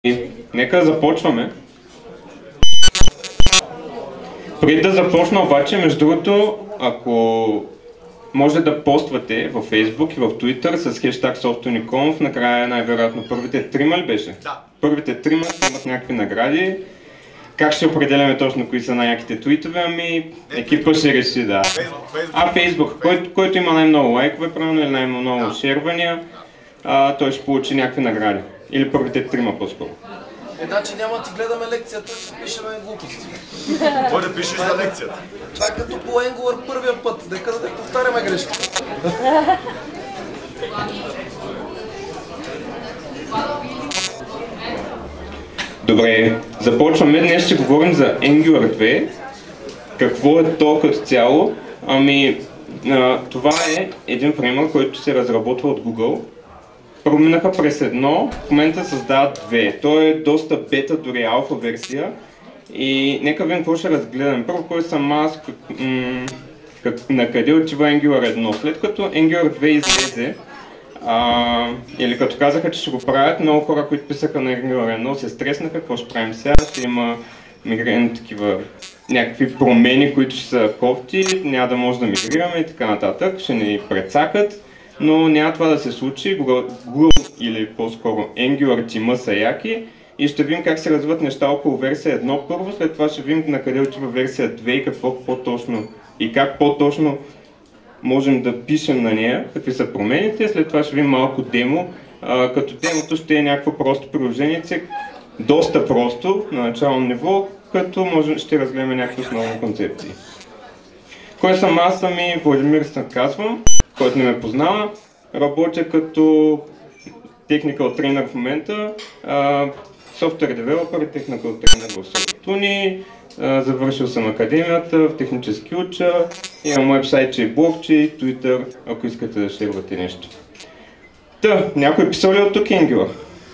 Нека започваме. Преди да започна обаче, между другото, ако може да поствате във Facebook и в Twitter с хештаг Softoniconf, накрая най-вероятно първите трима ли беше? Да. Първите трима имат някакви награди. Как ще определяме точно кои са най-яките твитове? Ами екипа ще реши, да. Facebook. Който има най-много лайкове, правилно, или най-много шервания, той ще получи някакви награди. Или първите трима по-скоро. Значи няма да ти гледаме лекцията, ще пишеме глупости. Кой да пишеш за лекцията? Това е като по Angular първия път, дека да повтаряме грешките. Добре, започваме. Днес ще говорим за Angular 2. Какво е то като цяло? Ами, това е един фреймворк, който се разработва от Google. Проминаха през едно, в момента създават две. Той е доста бета, дори алфа версия. И нека видим какво ще разгледам. Първо, кой съм аз, на къде отива Angular 1. След като Angular 2 излезе, или като казаха, че ще го правят, много хора, които писаха на Angular 1, се стреснаха, какво ще правим сега, ще има мигрирани такива някакви промени, които ще са кофти, няма да може да мигрираме и така нататък, ще ни прецакат. Но няма това да се случи. Google или по-скоро Angular тима са яки и ще видим как се развиват неща около версия 1 първо, след това ще видим на къде отива версия 2 и какво по-точно и как по-точно можем да пишем на нея, какви са промените, след това ще видим малко демо, като демото ще е някакво просто приложение, доста просто на начално ниво, като ще разгледаме някакви основни концепции. Кой съм аз? Ами Владимир се казвам, който не ме познава. Работя като technical trainer в момента, software developer и technical trainer в Softuni. Завършил съм академията, в технически уча, имам уебсайтче и блогче, Twitter, ако искате да шервате нещо. Някой писал ли от тук Angular?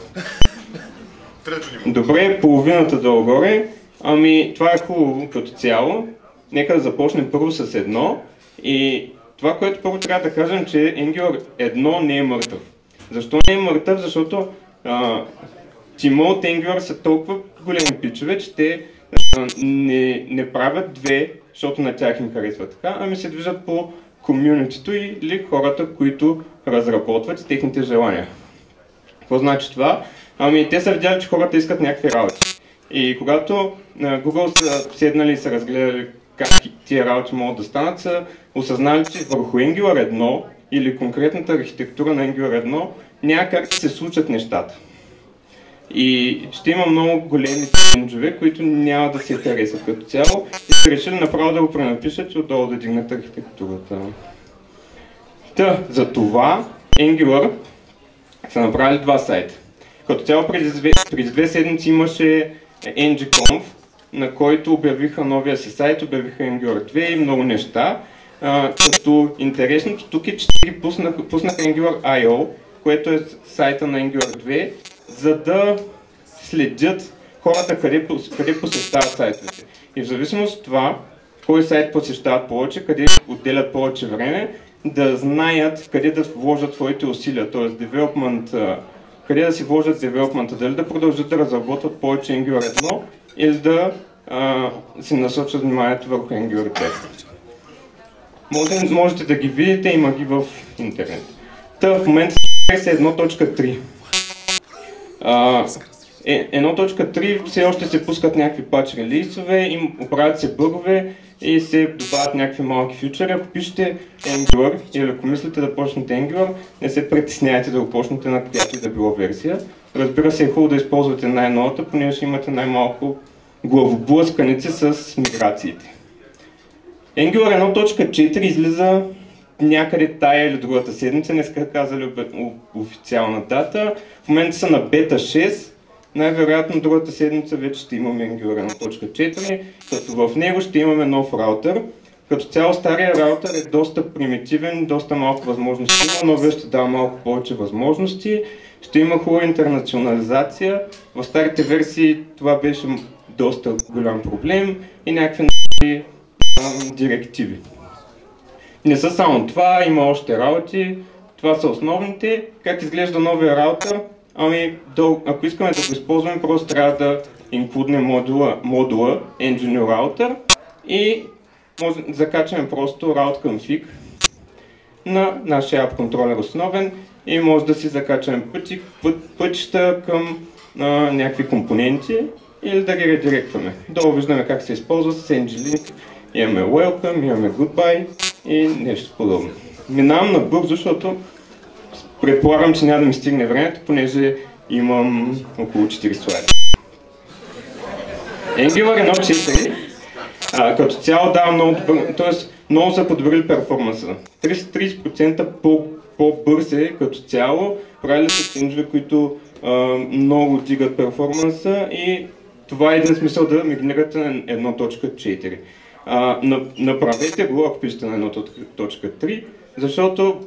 Добре, половината долу-горе. Ами това е хубаво като цяло. Нека да започнем първо с едно. И това, което първо трябва да кажем, че Angular 1 не е мъртъв. Защо не е мъртъв? Защото тима от Angular са толкова големи пичове, че те не правят две, защото на тях им харесва така, ами се движат по комюнитито или хората, които разработват с техните желания. Какво значи това? Ами те са видяли, че хората искат някакви работи. И когато Google са седнали и са разгледали как тия работи могат да станат, са осъзнали, че върху Angular 1 или конкретната архитектура на Angular 1 няма как да се случат нещата. И ще има много големи ченджове, които няма да се харесат като цяло и са решили направо да го пренапишат и отдолу да дигнат архитектурата. За това Angular са направили два сайта. Като цяло преди две седмици имаше ngConf, на който обявиха новия си сайт, обявиха Angular 2 и много неща. Като интересното тук е, че пуснаха Angular.io, което е сайта на Angular 2, за да следят хората къде посещават сайтовете. И в зависимост от това, кой сайт посещават повече, къде отделят повече време, да знаят къде да вложат своите усилия, т.е. къде да си вложат девелопмента, дали да продължат да разработват повече Angular 1 или да си насочат вниманието върху Angular 2. Можете да ги видите, има ги в интернет. В момента е 1.3. 1.3 все още се пускат някакви патч релизове, оправят се бъгове и се добавят някакви малки фьючери. Ако пишете Angular или ако мислите да почнете Angular, не се притесняйте да го почнете на която и да било версия. Разбира се, е хубаво да използвате най-новата, понеже ще имате най-малко главоблъсканици с миграциите. Angular 1.4 излиза някъде тая или другата седмица, не са казали официална дата. В момента са на бета 6, най-вероятно другата седмица вече ще имаме Angular 1.4, като в него ще имаме нов раутър. Като цяло стария раутър е доста примитивен, доста малко възможности, но новия ще дава малко повече възможности. Ще има хубава интернационализация. В старите версии това беше доста голям проблем и някакви директиви. Не са само това, има още работи. Това са основните. Как изглежда новия раутър? Ами, ако искаме да го използваме, просто трябва да инклюднем модула Engine Router и може да закачаме просто route config на нашия App Controller основен и може да си закачаме пътища към някакви компоненти или да ги редиректваме. Долу виждаме как се използва с nglink. Имаме welcome, имаме goodbye и нещо подобно. Минавам набързо, защото предполагам, че няма да ми стигне времето, понеже имам около 4 слайда. Angular 1.4 като цяло дава много добър, т.е. много са подобрили перформанса. 30% по-бърз е като цяло, правили са ченджове, които много дигат перформанса и това е един смисъл да мигрирате на 1.4. Направете го, ако пишете на 1.3, защото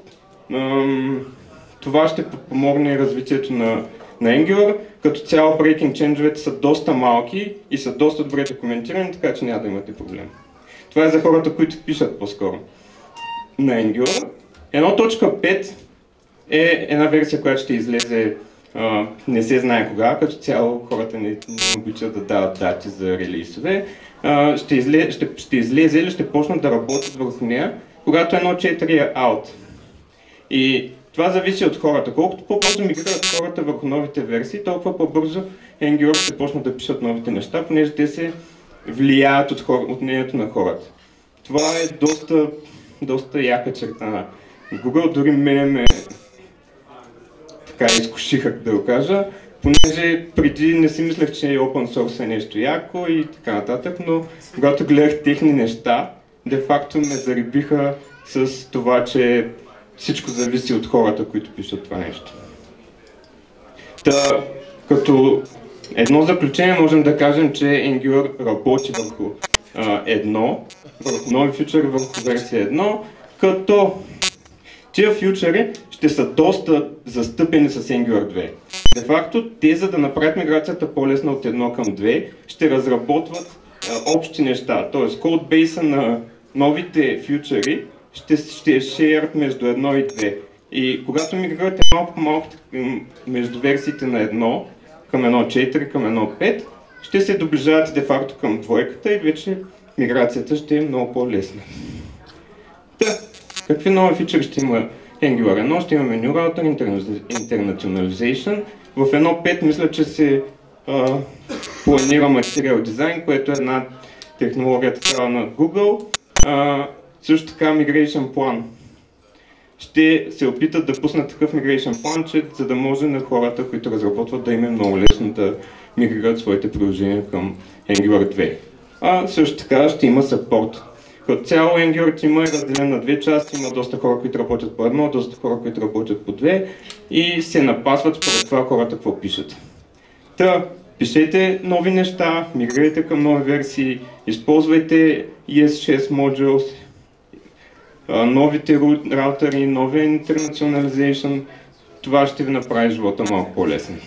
това ще помогне развитието на Angular. Като цяло breaking change-овете са доста малки и са доста добре документирани, така че няма да имате проблем. Това е за хората, които пишат по-скоро на Angular. 1.5 е една версия, която ще излезе не се знае кога, като цяло хората не обичат да дават дати за релизове. Ще излезе или ще почнат да работят върху нея, когато 1.4 е out. И това зависи от хората. Колкото по-бързо мигрират хората върху новите версии, толкова по-бързо Angular ще почнат да пишат новите неща, понеже те се влияят от мнението на хората. Това е доста яка черта на Google, дори мене ме така изкушиха, да го кажа, понеже преди не си мислех, че open source е нещо яко и така нататък, но когато гледах техни неща, де-факто ме зарибиха с това, че всичко зависи от хората, които пишат това нещо. Та, като едно заключение можем да кажем, че Angular работи върху върху нови фючери, върху версия 1, като тия фючери ще са доста застъпени с Angular 2. De facto, те, за да направят миграцията по-лесна от 1 към 2, ще разработват общи неща, т.е. кодбейса на новите фючери ще е шеърт между 1 и 2. И когато мигрирате малко по-малко между версиите на 1 към 1.4 към 1.5, ще се доближавате де-факто към двойката и вече миграцията ще е много по-лесна. Какви нови фичъри ще има Angular 1? Ще имаме New Router, Internationalization. В 1.5 мисля, че се планира Material Design, което е една технология такава на Google. Също така Migration Plan. Ще се опитат да пуснат такъв Migration Plan, за да може на хората, които разработват, да им е много лесно да мигрират своите приложения към Angular 2. Също така ще има support. Като цяло Angular има е разделен на две части, има доста хора, които работят по едно, доста хора, които работят по две и се напасват според това хората какво пишат. Пишете нови неща, мигрирайте към нови версии, използвайте ES6 modules, новите раутери, новия Internationalization, това ще ви направи живота малко по-лесен.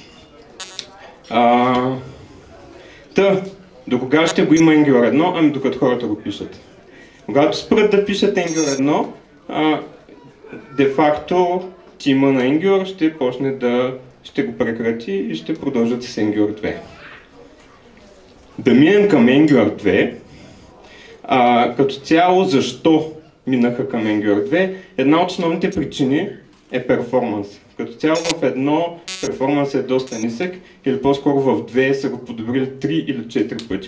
До кога ще го има Angular 1? Ами докато хората го пишат. Когато спрат да пишат Angular 1, де-факто тима на Angular ще почне ще го прекрати и ще продължат с Angular 2. Да минем към Angular 2. Като цяло, защо минаха към Angular 2? Една от основните причини е перформанс. Като цяло в едно перформанс е доста нисък, или по-скоро в 2 са го подобрили 3 или 4 пъти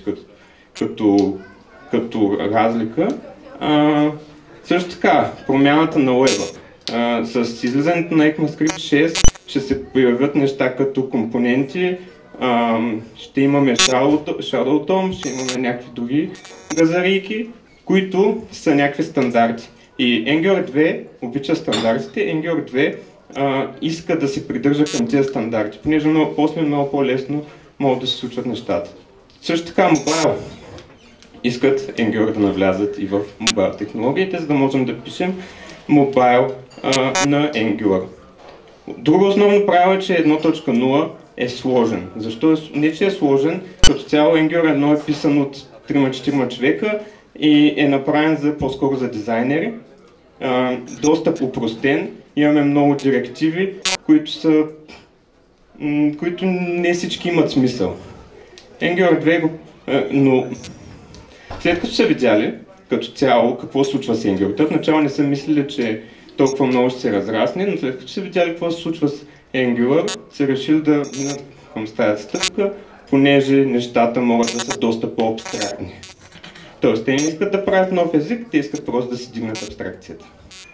като разлика. Също така, промяната на уеба. С излизането на ECMAScript 6 ще се появят неща като компоненти, ще имаме Shadow DOM, ще имаме някакви други газарийки, които са някакви стандарти. И Angular 2 обича стандартите, Angular 2 иска да се придържа към тези стандарти, понеже после много по-лесно могат да се случват нещата. Също така Mobile искат Angular да навлязат и в Mobile технологиите, за да можем да пишем Mobile на Angular. Друго основно правило е, че 1.0 е сложен. Защо? Не, че е сложен, като цяло Angular 1 е писан от 3-4 човека и е направен по-скоро за дизайнери. Доста упростен, имаме много директиви, които са които не всички имат смисъл. Angular 2 но след като са видяли като цяло какво се случва с Angular, в начало не са мислили, че толкова много ще се разрасне, но след като са видяли какво се случва с Angular, са решили да минат към тази стъпка, понеже нещата могат да са доста по-абстрактни. Тоест, те не искат да правят нов език, те искат просто да си дигнат абстракцията.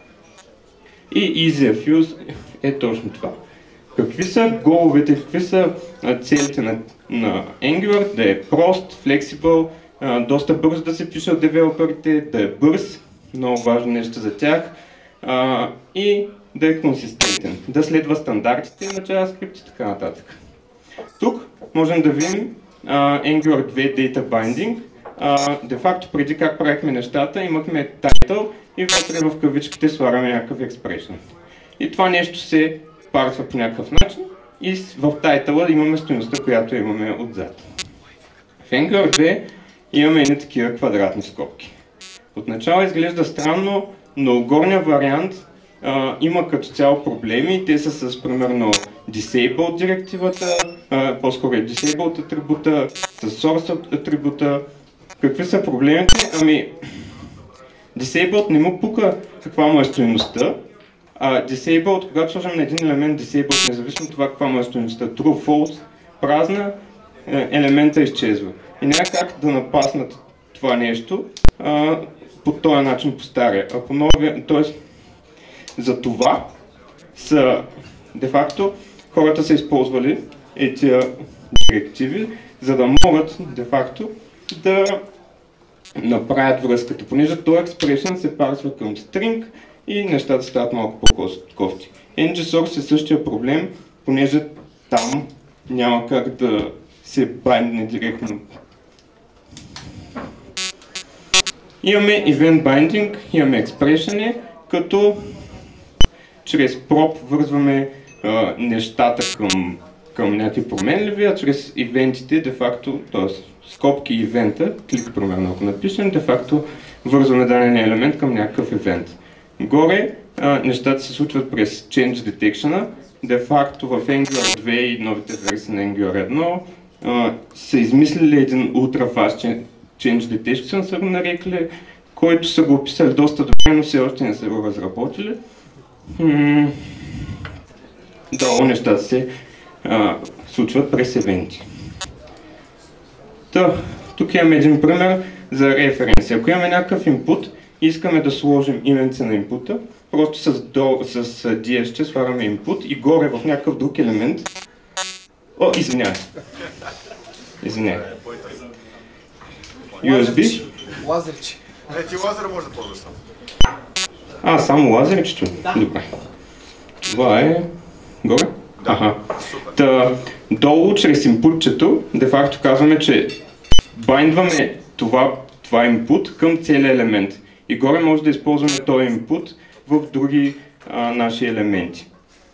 И Easy of Use е точно това. Какви са головете, какви са целите на Angular? Да е прост, flexible, доста бързо да се пише от девелоперите, да е бърз, много важно нещо за тях, и да е консистентен, да следва стандартите на JavaScript и така нататък. Тук можем да видим Angular 2 Data Binding. Де-факто преди как правихме нещата, имахме title и вътре в кавичките слагаме някакъв expression. И това нещо се парсва по някакъв начин и в тайтъла имаме стойността, която имаме отзад. В Angular 2 имаме едни такива квадратни скобки. Отначало изглежда странно, но горния вариант има като цяло проблеми. Те са с примерно disabled директивата, по-скоро е disabled атрибута, с source атрибута. Какви са проблемите? Ами, disabled не му пука каква му е стойността, disabled, когато сложим на един елемент disabled, независимо от това каква му е стойността, true, false, празна, елемента изчезва. И няма как да напаснат това нещо по този начин по стария. Тоест, за това са, де-факто, хората са използвали тези директиви, за да могат, де-факто, да направят връзката, понеже този expression се парсва към string и нещата стават малко по-кофти. ng-source е същия проблем, понеже там няма как да се байдне директно. Имаме event binding, имаме expression, като чрез prop вързваме нещата към някакви променливи, а чрез ивентите, де-факто, т.е. скобки ивента, клик примерно, ако напишем, де-факто вързваме даден елемент към някакъв евент. Горе нещата се случват през change detection, де-факто в Angular 2 и новите версии на Angular 1 са измислили един ultra fast change detection, са го нарекли, който са го описали доста добре, но все още не са го разработили. Долу нещата се случват през евенти. Тук имаме един пример за референси. Ако имаме някакъв input и искаме да сложим именце на инпута, просто с DS ще слагаме input и горе в някакъв друг елемент. Извинявай. USB. Лазерче. Ти лазера може да ползваш само. Само лазерчето? Да. Добре. Това е... Горе? Да. Долу, чрез инпутчето, де-факто казваме, че байндваме това input към целия елемент. И горе може да използваме този input в други наши елементи.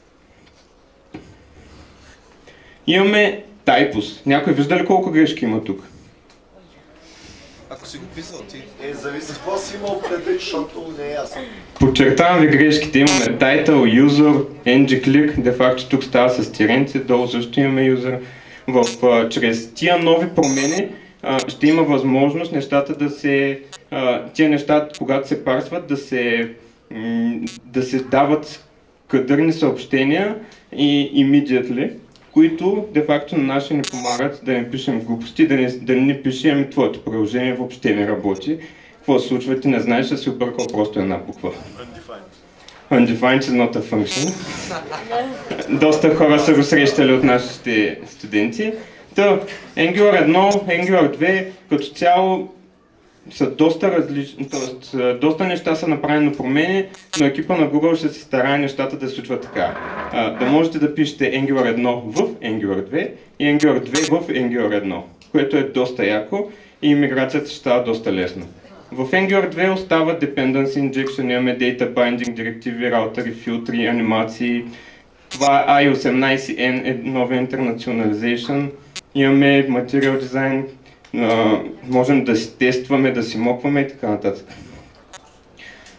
Имаме typos. Някой вижда ли колко грешки има тук? Ако си го писал ти. Зависи какво си имал предвид, защото не е ясно. Подчертавам ви грешките. Имаме title, user, ng-click. Де-факто тук става с тиренци, долу също имаме user. Чрез тия нови промени ще има възможност нещата да се... Тия неща, когато се парсват, да се дават кадърни съобщения и immediately, които де-факто на наши ни помагат да не пишем глупости, да не пишем твоето приложение въобще не работи. Какво се случва, ти не знаеш, да си объркал просто една буква. Undefined is not a function. Доста хора са го срещали от нашите студенти. Angular 1, Angular 2 като цяло са доста различни, т.е. доста неща са направени на промени, но екипа на Google ще се старае нещата да се случват така. Да можете да пишете Angular 1 в Angular 2 и Angular 2 в Angular 1, което е доста яко и миграцията ще става доста лесна. В Angular 2 остава Dependency Injection, имаме Data Binding, директиви, раутери, филтри, анимации. Това I18N е новия Internationalization. Имаме Material Design, можем да си тестваме, да си мокваме и така нататък.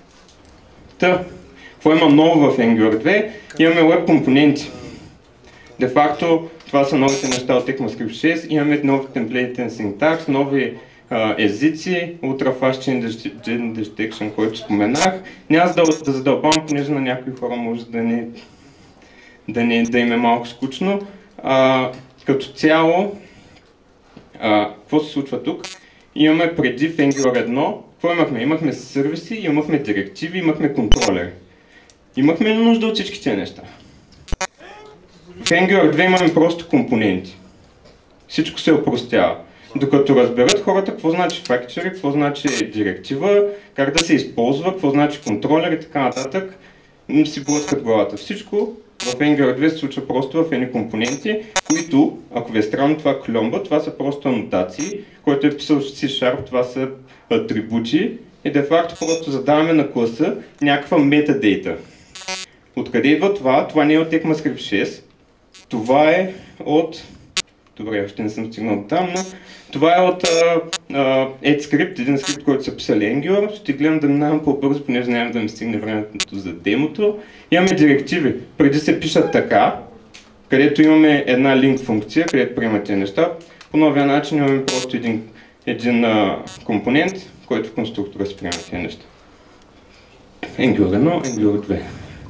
Какво има ново в Angular 2? Имаме Web компоненти. Де факто това са новите неща от ECMAScript 6, имаме нови темплейтен синтакс, нови езици, Ultra-Fast Change Detection, който споменах. Няма да задълбавам, понеже на някои хора може да им е малко скучно. Като цяло, какво се случва тук? Имаме преди в Angular 1, какво имахме? Имахме сервиси, имахме директиви, имахме контролери. Имахме нужда от всички тези неща. В Angular 2 имаме просто компоненти. Всичко се опростява. Докато разберат хората какво значи фактори, какво значи директива, как да се използва, какво значи контролер и така нататък, си блъскат главата. Всичко в Angular 2 се случва просто в едни компоненти, които, ако ви е странно това клюмба, това са просто анотации, който е писал C#, това са атрибути и де факто просто задаваме на класа някаква метадейта. Откъде идва това? Това не е от ECMAScript 6, това е от... Добре, още не съм стигнал там, но това е от EdScript, един скрипт, който са писали Angular. Ще гледам да минавам по-бързо, понеже няма да ми стигне времето за демото. Имаме директиви. Преди се пишат така, където имаме една link функция, където приемат тези неща. По новия начин имаме просто един компонент, който в конструктора се приема тези неща. Angular 1, Angular 2.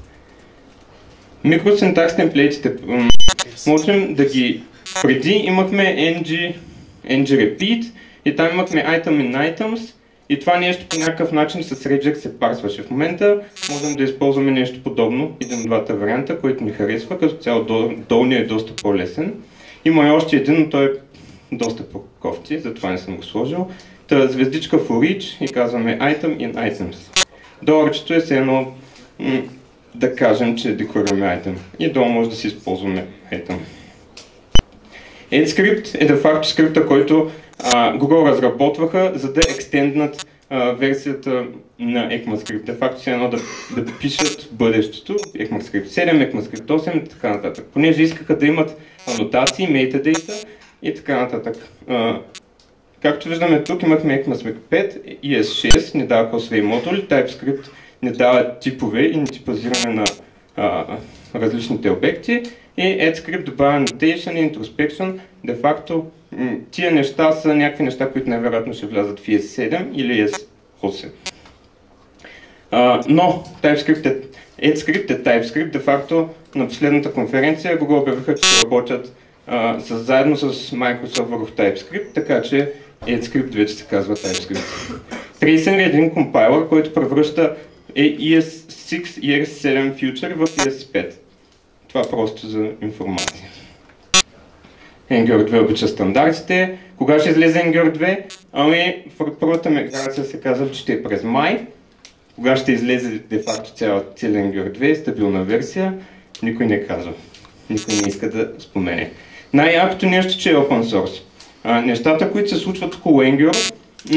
Микросинтакс темплейтите. Можем да ги... Преди имахме ng repeat и там имахме item in items и това нещо по някакъв начин с regex се парсваше. В момента можем да използваме нещо подобно, един от двата варианта, който ни харесва, като цяло долният е доста по-лесен. Има и още един, но той е доста по-кофти, затова не съм го сложил. Та звездичка for each и казваме item in items. Доларчето е все едно да кажем, че декларираме item и долу може да си използваме item. EdScript е де-факто скрипта, който Google разработваха, за да екстенднат версията на ECMAScript. Де-факто си едно да пишат бъдещето, ECMAScript 7, ECMAScript 8 и така нататък. Понеже искаха да имат анотации, metadata и така нататък. Както виждаме тук, имахме ECMAScript 5, ES6 ни даваха освен модули, TypeScript ни дава типове и типазиране на различните обекти. И EdScript добавя Annotation и Introspection. Де факто тия неща са някакви неща, които най-вероятно ще влязат в ES7 или ES8. Но EdScript е TypeScript. Де факто на последната конференция Google обявиха, че работят заедно с Microsoft върху TypeScript, така че EdScript вече се казва TypeScript. Tracer е един компайлър, който превръща ES6 и ES7 Future в ES5. Това просто за информация. Angular 2 обича стандартите. Кога ще излезе Angular 2? Ами, първата миграция се казва, че ще е през май. Кога ще излезе де-факто цял Angular 2, стабилна версия, никой не казва. Никой не иска да спомене. Най-якото нещо, че е open source. Нещата, които се случват около Angular,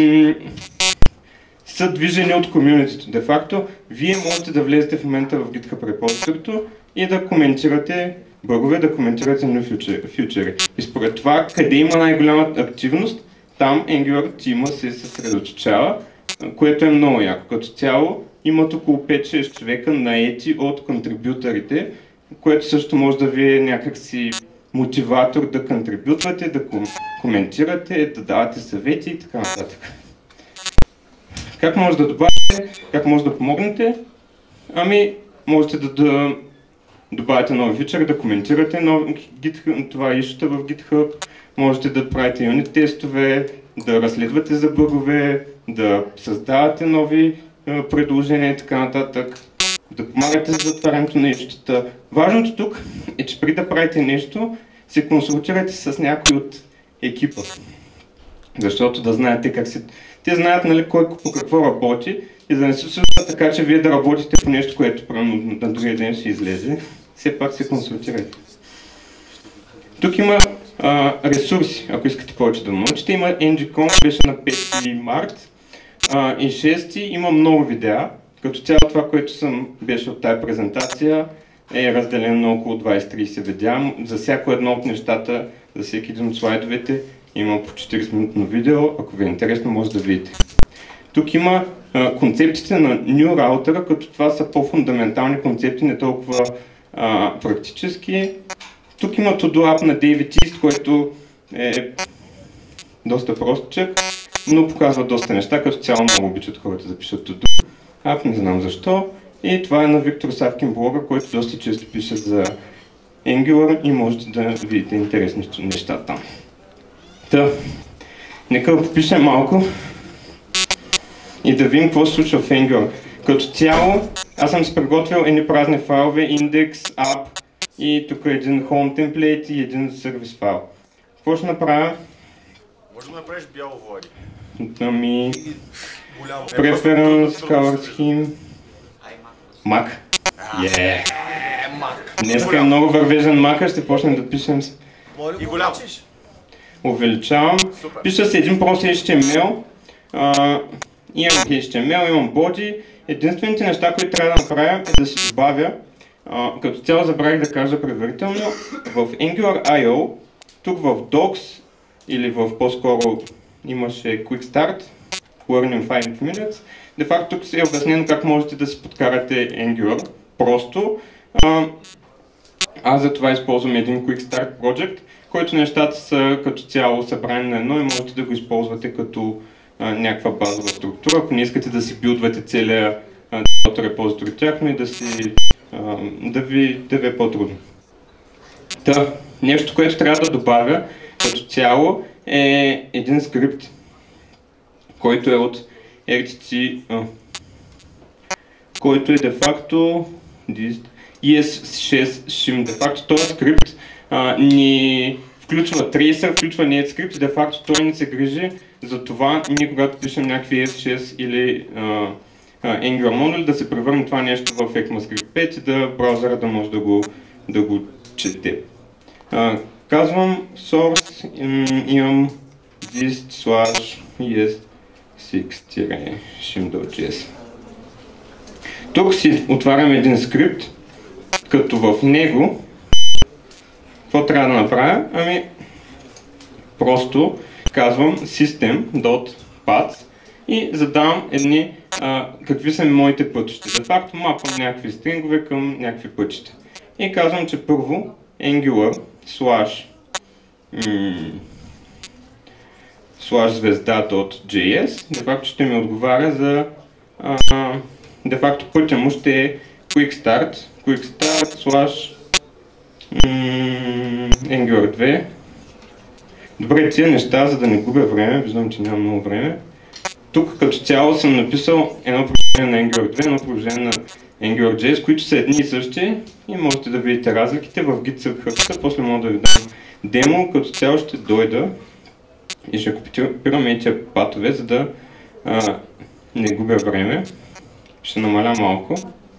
са движени от комюнитито. Де факто, вие можете да влезете в момента в GitHub репозиторито и да коментирате бъгове, да коментирате на фьючери. И според това, къде има най-голяма активност, там Angular Team се съсредоточава, което е много яко. Като цяло имат около 5-6 човека наети от контрибюторите, което също може да ви е някакси мотиватор да контрибютвате, да коментирате, да давате съвети и така нататък. Как може да добавите, как може да помогнете? Ами, можете да добавите нови фичъри, да коментирате това ишута в GitHub, можете да правите юнит тестове, да разследвате за бъгове, да създавате нови предложения и така нататък, да помагате за затварянето на ишутата. Важното тук е, че преди да правите нещо, се консултирайте с някой от екипа, защото да знаете как се... Те знаят, нали, кой по какво работи и да не се случва така, че вие да работите по нещо, което на другия ден ще излезе. Все пак се консултирайте. Тук има ресурси, ако искате повече да научите. Има NGCon, беше на 5 март и 6 има много видеа. Като цяло това, което беше от тази презентация, е разделено на около 20-30 видеа. За всяко едно от нещата, за всеки един от слайдовете, има по 40-минутно видео. Ако ви е интересно, може да видите. Тук има концептите на New Router, като това са по-фундаментални концепти, не толкова практически. Тук има to-do app на David East, който е доста простичък, но показва доста неща, като цяло много обичат хората да пишат to-do app, не знам защо. И това е на Виктор Савкин блога, който доста често пише за Angular и можете да видите интересни неща там. Та, нека да попишем малко и да видим какво се случва в Angular. Като цяло, аз съм си приготвил едни празни файлове, index, app и тук е един home template и един сервис файл. Какво ще направя? Може да направиш бяло води. Ами... Preference, color scheme... Mac. Днеска е много вървежен Mac, ще почнем да пишем... И голям. Увеличавам. Пиша се един прост HTML. Имам HTML, имам body. Единствените неща, които трябва да направя е да си добавя. Като цяло забравих да кажа предварително, в Angular.io, тук в Docs или в по-скоро имаше Quick Start, Learn in 5 minutes. Де факто тук е обяснено как можете да си подкарате Angular просто. Аз за това използвам един Quick Start Project, който нещата са като цяло събрани на едно и можете да го използвате като някаква базова структура, ако не искате да си билдвате целия репозитори тях, но и да ви е по-трудно. Та, нещо, което трябва да добавя като цяло е един скрипт, който е от RTT, който е де-факто ES6shim. Де-факто този скрипт ни включва tracer, включва NetScript и де-факто той не се грижи за това ние когато пишем някакви ES6 или Angular модули да се превърне това нещо в ECMAScript 5 и да браузъра да може да го чете. Казвам source, имам dist/es6-shim.js. Тук си отварям един скрипт, като в него какво трябва да направя? Ами просто казвам system.paths и задавам едни какви са моите пътища. De facto мапвам някакви стрингове към някакви пътища. И казвам, че първо Angular /звезда.js de facto ще ми отговаря за de facto пътя му ще е quick start Angular 2. Добре, тия неща, за да не губя време, виждам, че нямам много време. Тук като цяло съм написал едно приложение на Angular 2, едно приложение на AngularJS, които са едни и същи и можете да видите разликите в GitHub, после мога да ви дам демо, като цяло ще дойда и ще копирам тия патове, за да не губя време. Ще намаля малко.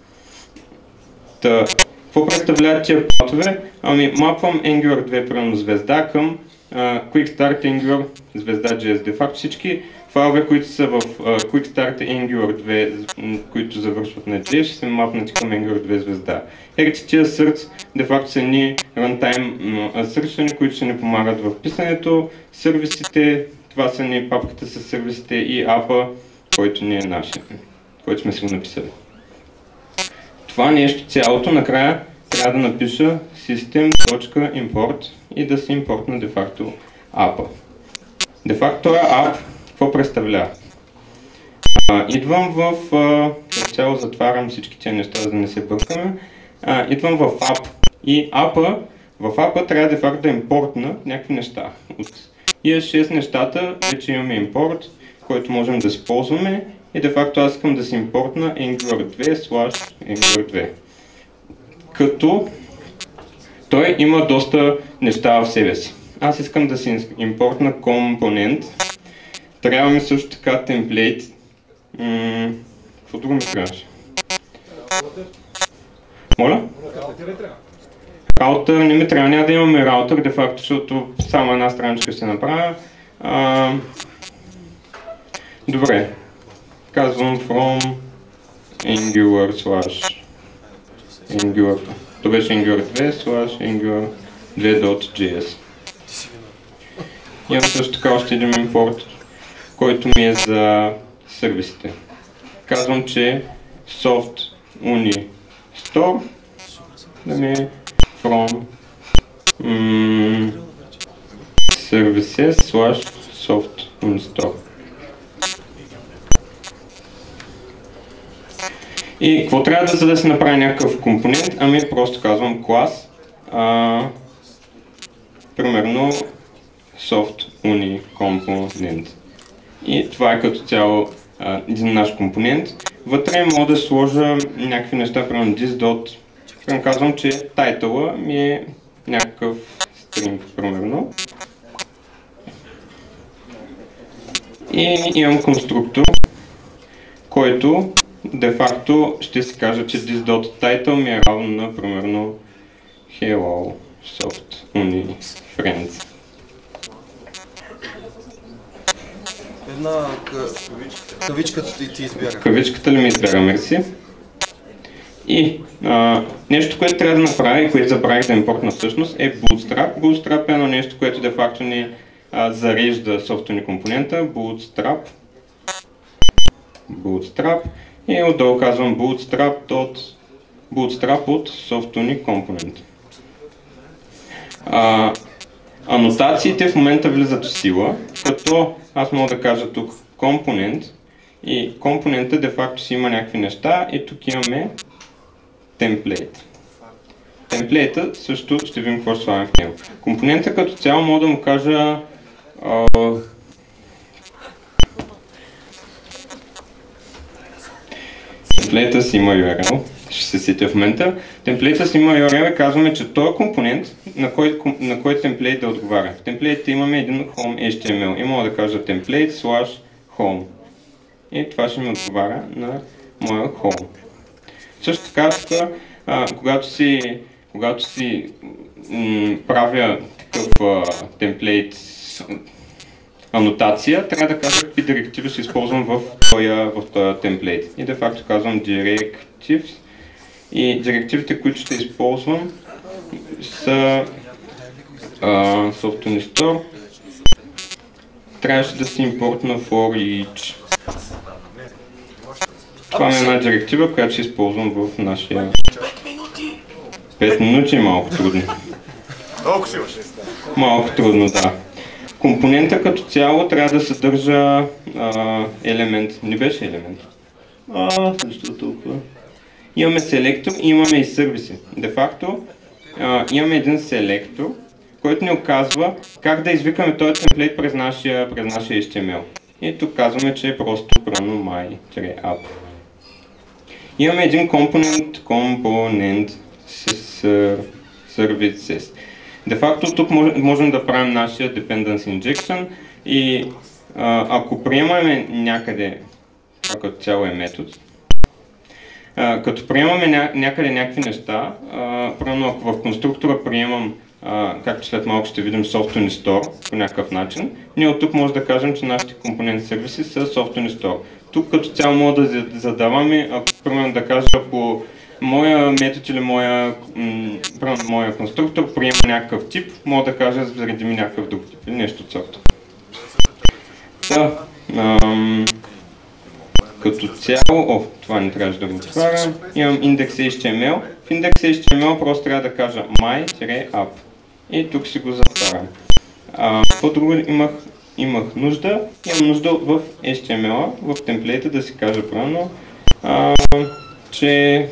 Какво представляват тия патове? Ами мапвам Angular 2 примерно звезда към Quick Start Angular звезда.js. De facto всички файлове, които са в Quick Start Angular 2, които завършват на JS, ще се мапнати към Angular 2 звезда. RTT asserts de facto са ни runtime assertion, които ще ни помагат в писането. Сервисите, това са ни папката с сервисите и апа, който ни е нашия, който сме си го написали. Това нещо цялото накрая трябва да напиша system.import и да се импортна de facto апа. De facto този ап какво представлява? Идвам в... цяло затварям всички тези неща, за да не се бъркаме. Идвам в ап и в апа трябва de facto да импортна някакви неща. От ES6 нещата вече имаме импорт, който можем да използваме и de facto аз искам да си импортна Angular 2/Angular 2. Като той има доста неща в себе си. Аз искам да си импортна компонент. Трябва ми също така темплейт. Какво друго ми трябваше? Моля? Раутър не ми трябва, няма да имаме раутър, де факто, защото само една страничка ще направя. Добре. Казвам from Angular. Това беше Angular 2/Angular 2.js. Имам също така още един импорт, който ми е за сервисите. Казвам, че soft uni store да ми е from services/soft_unistore. И какво трябва за да се направи някакъв компонент? Ами просто казвам клас, примерно soft_uni_component. И това е като цяло един наш компонент. Вътре мога да сложа някакви неща, примерно this. Казвам, че title ми е някакъв string, примерно. И имам конструктор, който де-факто ще си кажа, че this.title ми е равно на, примерно, hello soft uni friends. Една кавичката ти избяга. Кавичката ли ми избяга, мерси. И нещо, което трябва да направя и което забравих да импортна всъщност е Bootstrap. Bootstrap е едно нещо, което де-факто ни зарежда софтуни компонента. Bootstrap. И отдолу казвам Bootstrap от softUni component. Анотациите в момента влизат в сила, като аз мога да кажа тук компонент и компонента де-факто си има някакви неща и тук имаме темплейт. Темплейта също ще видим какво ще слагаме в него. Компонента като цяло мога да му кажа темплейта си има URL, ще се сетя в момента. Темплейта си има URL и казваме, че този компонент на кой темплейт да отговаря. В темплейта имаме един home HTML и мога да кажа template/home. И това ще ми отговаря на моя home. Също така, когато си правя такъв темплейт анотация, трябва да кажа какви директиви ще използвам в този темплейт. И де-факто казвам directives. И директивите, които ще използвам са soft_unistore. Трябваше да си импортна for each. Това е една директива, която ще използвам в нашия 5 минути, малко трудно. Малко трудно, да. Компонента като цяло трябва да съдържа елемент. Не беше елемент. Защо толкова? Имаме селектор и имаме и сервиси. Де-факто имаме един селектор, който ни оказва как да извикаме този темплейт през нашия HTML. И тук казваме, че е просто прано my-app. Имаме един компонент services. Де-факто тук можем да правим нашия dependency injection и ако приемаме някъде, това като цяло е метод, като приемаме някъде някакви неща, примерно ако в конструктора приемам, както след малко ще видим soft_unistore по някакъв начин, ние от тук може да кажем, че нашите компонент сервиси са soft_unistore. Тук като цяло мога да задаваме, ако примерно да кажа по моя метод или моя конструктор приема някакъв тип, мога да кажа заради ми някакъв друг тип или нещо от сорта. Като цяло, това не трябваше да го отварям, имам index.html. В index.html просто трябва да кажа my-app и тук си го затварям. По-друго имах нужда, имам нужда в HTML, в темплейта да си кажа правилно, че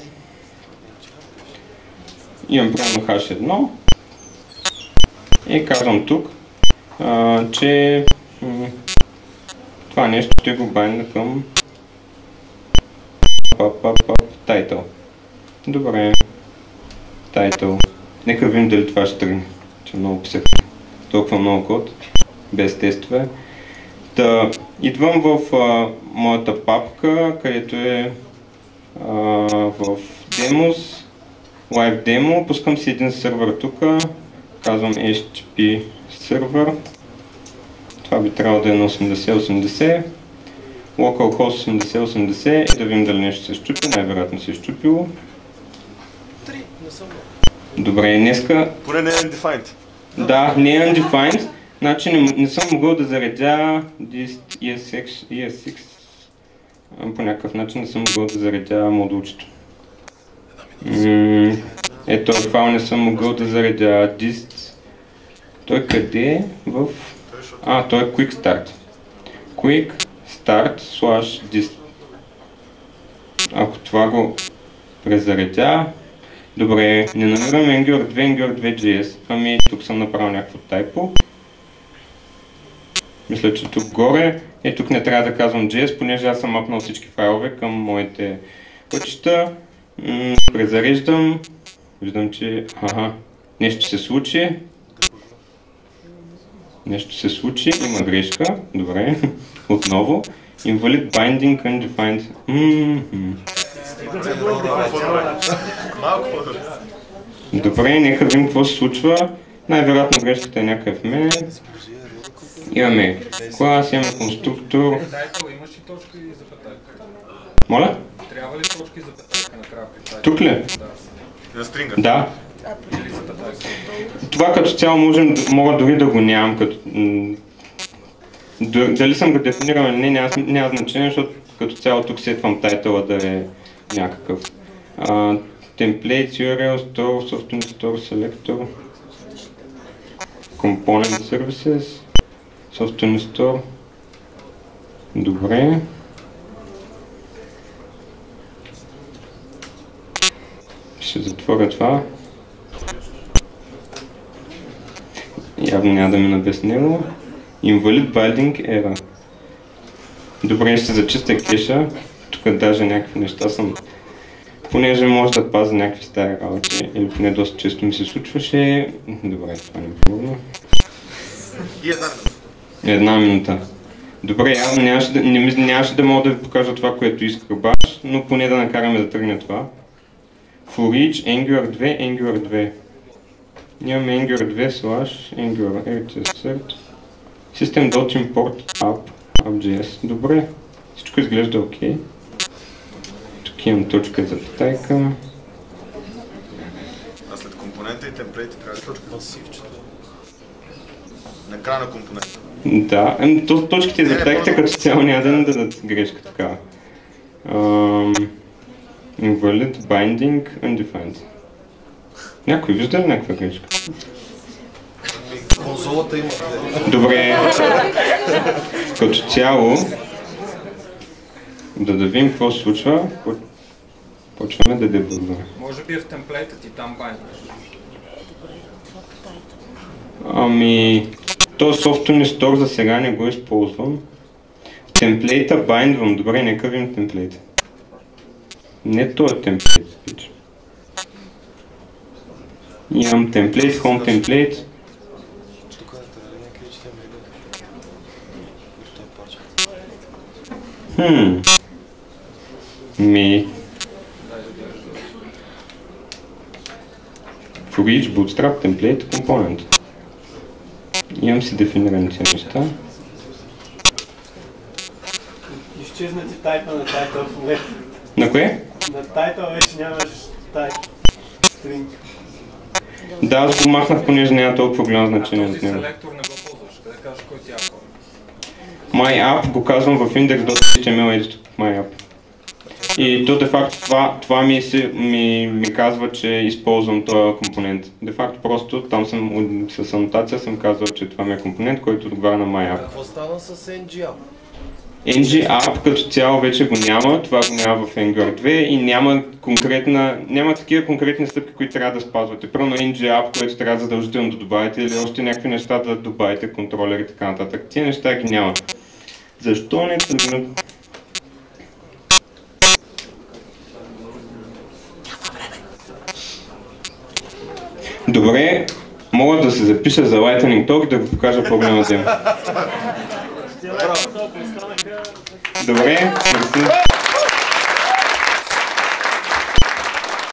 имам правилно hash1 и казвам тук, че това нещо ще го байна към title. Добре. Title. Нека видим дали това ще тръгне. Че много писах толкова много код. Без тестове. Идвам в моята папка, където е в demos, live demo. Пускам си един сервер тук. Казвам HTTP сервер. Това би трябвало да е на 8080. Localhost 8080 и да видим дали нещо се щупи. Най-вероятно се е щупило. Добре, днеска... Поне не е undefined. Да, не е undefined. Значи не съм могъл да заредя ES6. По някакъв начин не съм могъл да заредя модулчето. Ето, файл не съм могъл да заредя dist Той къде е? Той е Quick Start. Quick Start slash dist. Ако това го презаредя... Добре, не намирам Angular 2, Angular 2.js. Ами тук съм направил някакво тайпо. Мисля, че тук горе, тук не трябва да казвам JS, понеже аз съм мапнал всички файлове към моите пътища. Презареждам. Виждам, че нещо се случи. Има грешка. Добре, отново. Invalid binding undefined. Добре, нека видим какво се случва. Най-вероятно грешката е някакъв в мен. Имаме клас, имаме конструктор. Имаш ли точка и запетайка? Моля? Трябва ли точка и запетайка накрая при тази? Тук ли? За стринга? Да. Това като цяло мога дори да го нямам. Дали съм го дефинирал или не, няма значение, защото като цяло тук сетвам тайтъла да е някакъв. Template, URL, Store, Software Store, Selector, Component Services, Software Store. Добре. Ще затворя това. Явно няма да ми обяснило. Invalid binding error. Добре, ще зачистя кеша. Тук даже някакви неща съм... Понеже може да пазя някакви стари работи, или поне доста често ми се случваше. Добре, това не е проблема. И една минута. Добре, явно нямаше да мога да ви покажа това, което исках баш, но поне да накараме да тръгне това. For each Angular 2, Angular 2. Имаме Angular 2 slash Angular RTSert. System.import app.js. Добре, всичко изглежда окей. Тук имам точка за питайка. А след компонента и темплейти трябва да точка масивчето. На края на компонента. Да, точките за питайката като цяло няма да ни дадат грешка такава. Invalid binding undefined. Някой вижда ли някаква грешка? Конзолата има. Добре. Като цяло, да видим какво се случва, почваме да дебъгваме. Може би е в темплейтът и там байндваш. Ами, този Software Store за сега не го използвам. В темплейта байндвам. Добре, нека видим темплейта. Не този темплейт, спич. Имам темплейт, home темплейт. For each bootstrap template component. Имам си дефинирани тези неща. Изчезна ти тайпа на тайтъл в момента. На кое? На тайтъл вече нямаш тайп. Стринг. Да, аз го махнах, понеже няма толкова голямо значение от него. Селектор не го ползваш, къде кажеш кой ти апа? MyApp го казвам в index.html editor MyApp. И то де факто това ми казва, че използвам този компонент. Де факто просто там съм с анотация съм казал, че това ми е компонент, който отговаря на MyApp. Какво стана с NGApp? NGApp като цяло вече го няма, това го няма в Angular 2 и няма такива конкретни стъпки, които трябва да спазвате. Първо NGApp, което трябва задължително да добавите или още някакви неща да добавите, контролери и така нататък. Тия неща ги няма. Защо не тръгнат? Добре, мога да се запиша за Lightning Talk и да го покажа по-голяма тема. Добре, мерси.